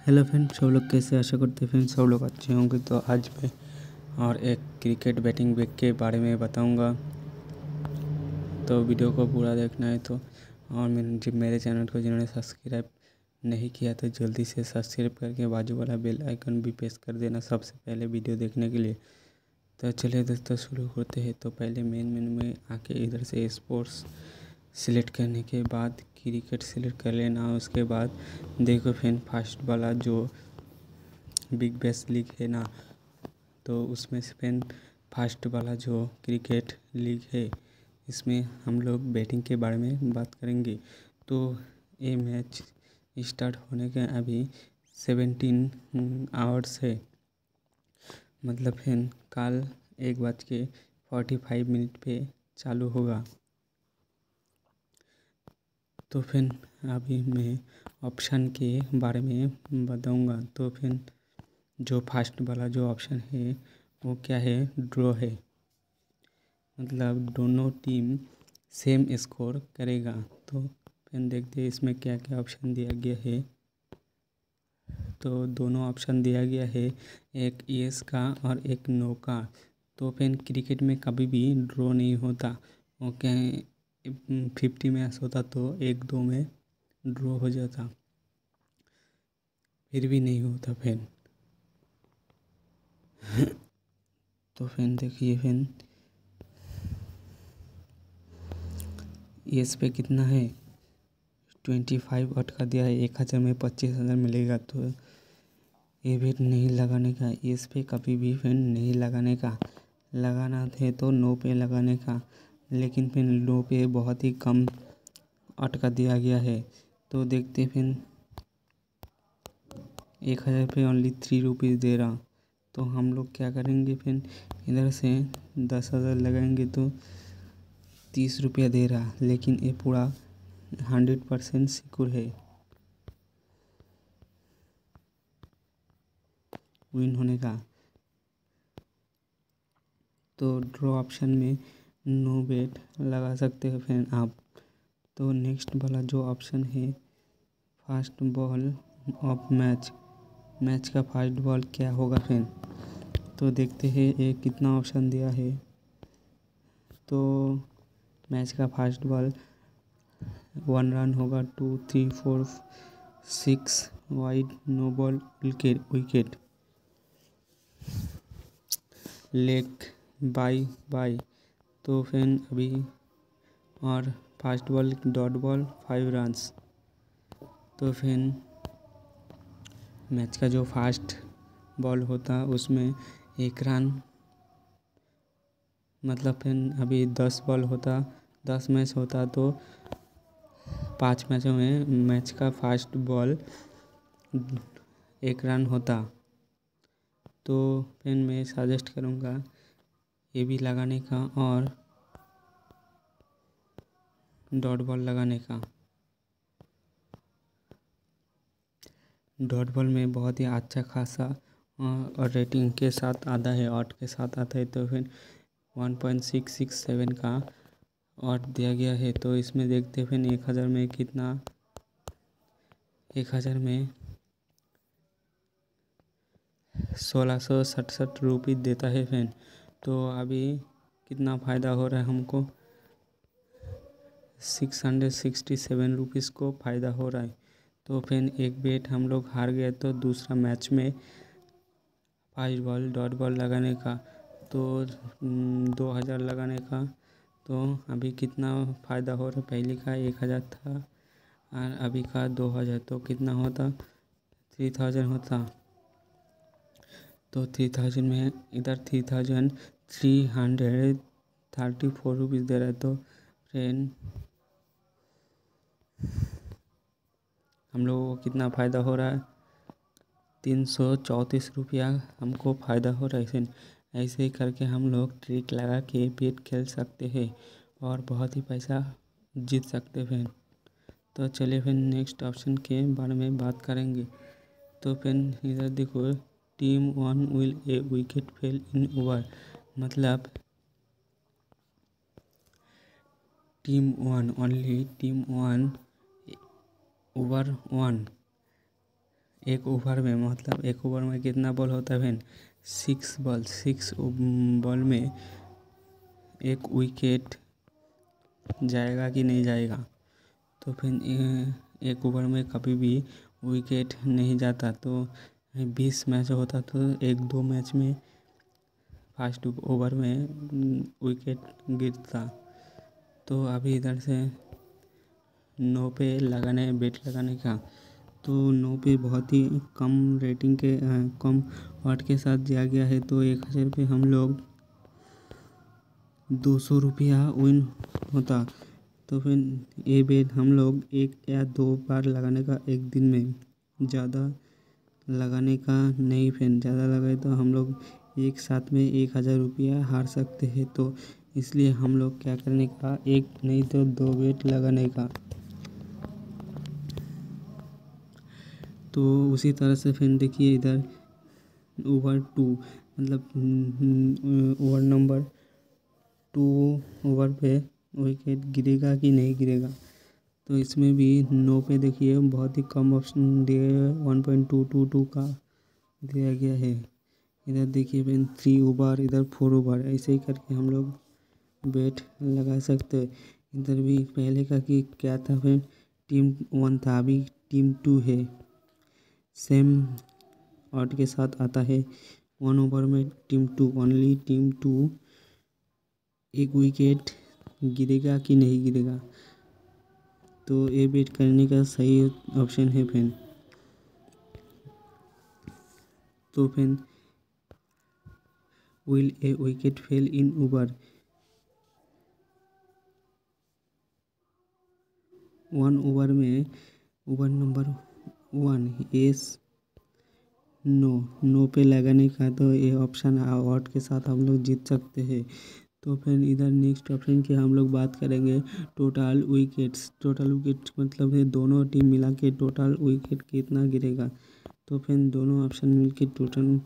Hello friend, सब लोग कैसे? आशा करते हैं फ्रेंड सब लोग अच्छे होंगे। तो आज मैं और एक क्रिकेट बैटिंग बैग के बारे में बताऊंगा, तो वीडियो को पूरा देखना है। तो और मेरे चैनल को जिन्होंने सब्सक्राइब नहीं किया तो जल्दी से सब्सक्राइब करके बाजू वाला बेल आइकन भी प्रेस कर देना सबसे पहले वीडियो देखने के लिए। तो चलिए दोस्तों शुरू करते हैं। तो पहले मेन मेनू में आके इधर से स्पोर्ट्स सिलेक्ट करने के बाद क्रिकेट सिलेक्ट कर लेना। उसके बाद देखो फ्रेंड, फर्स्ट वाला जो बिग बैश लीग है ना, तो उसमें से फ्रेंड फर्स्ट वाला जो क्रिकेट लीग है, इसमें हम लोग बैटिंग के बारे में बात करेंगे। तो ये मैच स्टार्ट होने के अभी 17 आवर्स है, मतलब फ्रेंड कल 1:45 पे चालू होगा। तो फिर अभी मैं ऑप्शन के बारे में बताऊंगा। तो फिर जो फर्स्ट वाला जो ऑप्शन है वो क्या है, ड्रॉ है, मतलब दोनों टीम सेम स्कोर करेगा। तो फिर देखते हैं इसमें क्या क्या ऑप्शन दिया गया है। तो दोनों ऑप्शन दिया गया है, एक यस का और एक नो का। तो फिर क्रिकेट में कभी भी ड्रॉ नहीं होता। ओके, 50 मैच होता तो 1-2 में ड्रॉ हो जाता, फिर भी नहीं होता फिर। तो फिर देखिए फिर यस पे कितना है, 25 अटका दिया है। 1000 में 25,000 मिलेगा। तो ये भी नहीं लगाने का, इस पे कभी भी फिर नहीं लगाने का। लगाना है तो नो पे लगाने का, लेकिन फिर नो पे बहुत ही कम अटका दिया गया है। तो देखते फिर 1000 पे ओनली 3 रुपीज़ दे रहा। तो हम लोग क्या करेंगे, फिर इधर से 10,000 लगाएंगे तो 30 रुपया दे रहा, लेकिन ये पूरा 100% सिक्योर है विन होने का। तो ड्रॉ ऑप्शन में नो बेट लगा सकते हो फिर आप। तो नेक्स्ट वाला जो ऑप्शन है, फर्स्ट बॉल ऑफ मैच का फर्स्ट बॉल क्या होगा फिर। तो देखते हैं ये कितना ऑप्शन दिया है। तो मैच का फर्स्ट बॉल 1 रन होगा, 2 3 4 6 wide, no ball, wicket, leg, bye. तो फिर अभी और first ball dot ball 5 runs. तो फिर मैच का जो फर्स्ट बॉल होता उसमें 1 रन, मतलब फिर अभी 10 बॉल होता, 10 मैच होता तो 5 मैचों में मैच का फर्स्ट बॉल 1 रन होता। तो फिर मैं सजेस्ट करूँगा ये भी लगाने का और डॉट बॉल लगाने का। डॉट बॉल में बहुत ही अच्छा खासा और रेटिंग के साथ आता है, ऑट के साथ आता है। तो फिर 1.667 का ऑट दिया गया है। तो इसमें देखते हैं फिर 1000 में कितना, 1000 में 1667 रुपये देता है फिर। तो अभी कितना फ़ायदा हो रहा है हमको, 667 रुपीज़ को फ़ायदा हो रहा है। तो फिर एक बेट हम लोग हार गए, तो दूसरा मैच में 5 बॉल डॉट बॉल लगाने का, तो 2000 लगाने का। तो अभी कितना फ़ायदा हो रहा है, पहले का 1000 था और अभी का 2000, तो कितना होता, 3000 होता। तो 3000 में इधर 3334 रुपीज़ दे रहा है। तो फ्रेंड हम लोगों को कितना फ़ायदा हो रहा है, 334 रुपया हमको फ़ायदा हो रहा है। ऐसे ही करके हम लोग ट्रिक लगा के बेट खेल सकते हैं और बहुत ही पैसा जीत सकते हैं। तो चलिए फिर नेक्स्ट ऑप्शन के बारे में बात करेंगे। तो फिर इधर देखो, team 1 will a wicket fall in over, मतलब टीम 1 ओवर 1 एक ओवर में मतलब एक ओवर में कितना बॉल होता है फ्रेंड? 6 बॉल में एक विकेट जाएगा कि नहीं जाएगा? तो फिर एक ओवर में कभी भी विकेट नहीं जाता। तो 20 मैच होता तो 1-2 मैच में फर्स्ट ओवर में विकेट गिरता। तो अभी इधर से 9 पे बेट लगाने का, तो 9 पे बहुत ही कम रेटिंग के कम ऑड के साथ दिया गया है। तो 1000 पे हम लोग 200 रुपया विन होता। तो फिर ये बेट हम लोग 1 या 2 बार लगाने का एक दिन में, ज़्यादा लगाने का नहीं। फिर ज़्यादा लगाए तो हम लोग एक साथ में 1000 रुपया हार सकते हैं। तो इसलिए हम लोग क्या करने का, एक नहीं तो 2 बेट लगाने का। तो उसी तरह से फिर देखिए इधर ओवर 2 मतलब ओवर नंबर 2 ओवर पे विकेट गिरेगा कि नहीं गिरेगा। तो इसमें भी 9 पे देखिए बहुत ही कम ऑप्शन दिए 1.222 का दिया गया है। इधर देखिए फिर 3 ओवर, इधर 4 ओवर, ऐसे ही करके हम लोग बेट लगा सकते हैं। इधर भी पहले का कि क्या था फिर टीम 1 था, अभी टीम 2 है। सेम ऑड के साथ आता है। 1 ओवर में टीम 2 ओनली टीम 2 एक विकेट गिरेगा कि नहीं गिरेगा। तो ये बेट करने का सही ऑप्शन है फिर। तो फिर will a wicket fall in over 1 over में ओवर नंबर 1 एस नो पे लगाने का। तो ये ऑप्शन ऑड के साथ हम लोग जीत सकते हैं। तो फिर इधर नेक्स्ट ऑप्शन की हम लोग बात करेंगे टोटल विकेट्स। टोटल विकेट मतलब है दोनों टीम मिला के टोटल विकेट कितना गिरेगा। तो फिर दोनों ऑप्शन मिलके टोटल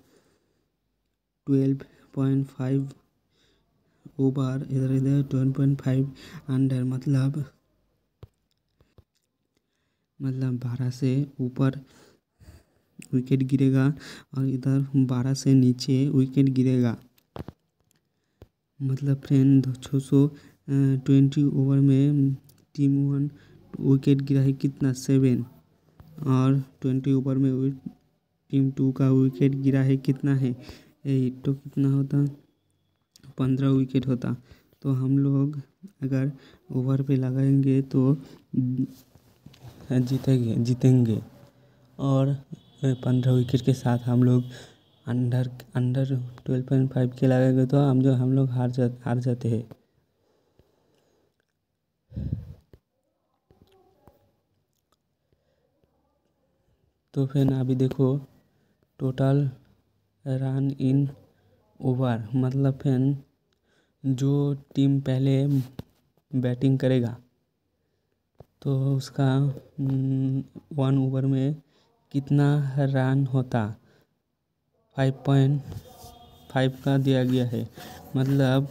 12.5 ओवर, इधर 12.5 अंडर मतलब 12 से ऊपर विकेट गिरेगा और इधर 12 से नीचे विकेट गिरेगा। मतलब फ्रेंड 620 ओवर में टीम 1 विकेट गिरा है कितना 7, और 20 ओवर में टीम 2 का विकेट गिरा है कितना है 8। तो कितना होता 15 विकेट होता। तो हम लोग अगर ओवर पे लगाएंगे तो जीतेंगे। और 15 विकेट के साथ हम लोग अंडर 12.5 के लगाएंगे तो हम लोग हार जाते हैं। तो फिर अभी देखो टोटल रन इन ओवर मतलब फिर जो टीम पहले बैटिंग करेगा तो उसका 1 ओवर में कितना रन होता 5.5 का दिया गया है। मतलब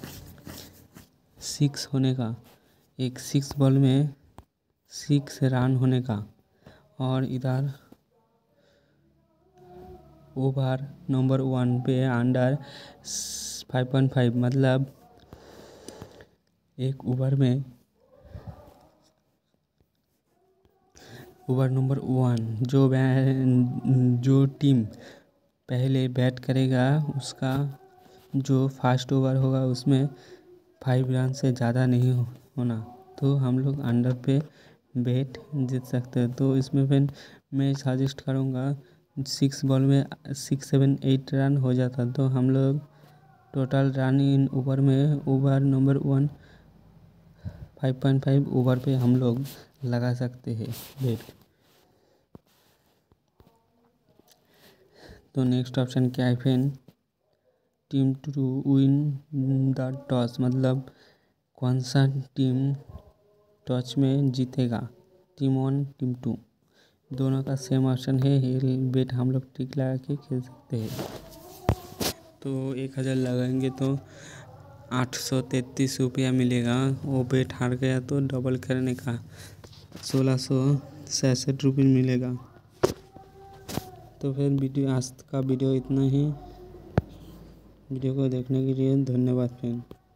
6 होने का, एक 6 बॉल में 6 रन होने का। और इधर ओवर नंबर 1 पे अंडर 5.5 मतलब एक ओवर में ओवर नंबर 1 जो टीम पहले बैट करेगा उसका जो फर्स्ट ओवर होगा उसमें 5 रन से ज़्यादा नहीं होना। तो हम लोग अंडर पे बेट जीत सकते हैं। तो इसमें फिर मैं सजेस्ट करूँगा 6 बॉल में 6, 7, 8 रन हो जाता। तो हम लोग टोटल रन इन ओवर में ओवर नंबर 1 5.5 ओवर पे हम लोग लगा सकते हैं बेट। तो नेक्स्ट ऑप्शन क्या है फिर टीम 2 विन द टॉस मतलब कौन सा टीम टॉस में जीतेगा, टीम 1 टीम 2 दोनों का सेम ऑप्शन है। ये बेट हम लोग टिक लगा के खेल सकते हैं। तो 1000 लगाएंगे तो 833 रुपया मिलेगा। वो बेट हार गया तो डबल करने का 1666 रुपये मिलेगा। तो फिर वीडियो आज का वीडियो इतना ही। वीडियो को देखने के लिए धन्यवाद फ्रेंड।